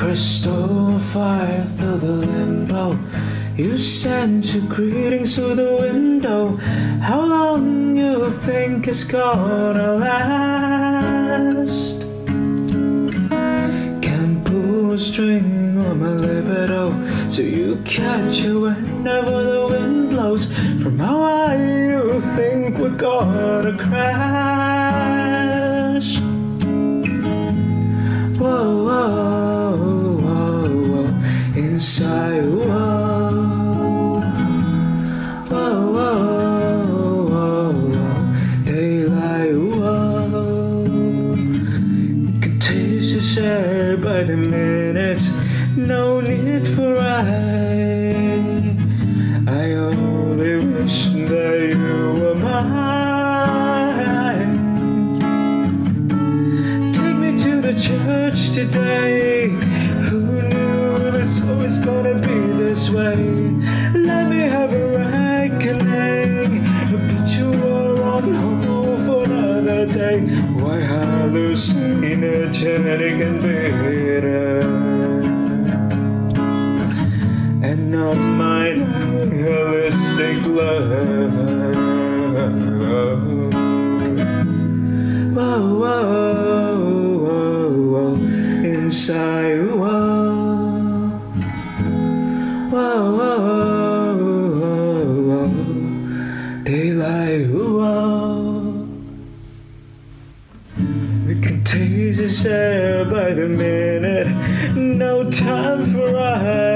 crystal fire through the limbo. You sent your greetings through the window. How long you think it's gonna last? Can't pull a string on my libido, so you catch it whenever the wind blows. From how high you think we're gonna crash? Whoa, whoa, whoa, whoa. Inside, whoa. Whoa, whoa, whoa, whoa. Daylight, whoa. You can taste this air by the minute. No need for I only wish that you were mine. Take me to the church today. Who knew it was always gonna be this way? Let me have a reckoning. But you were on hold for another day. Why hallucinogenic and bitter, and not mine, holistic lover. Whoa, whoa, whoa, whoa. Inside, whoa. Whoa, whoa, whoa, whoa. Daylight, whoa. We can taste this air by the minute. No time for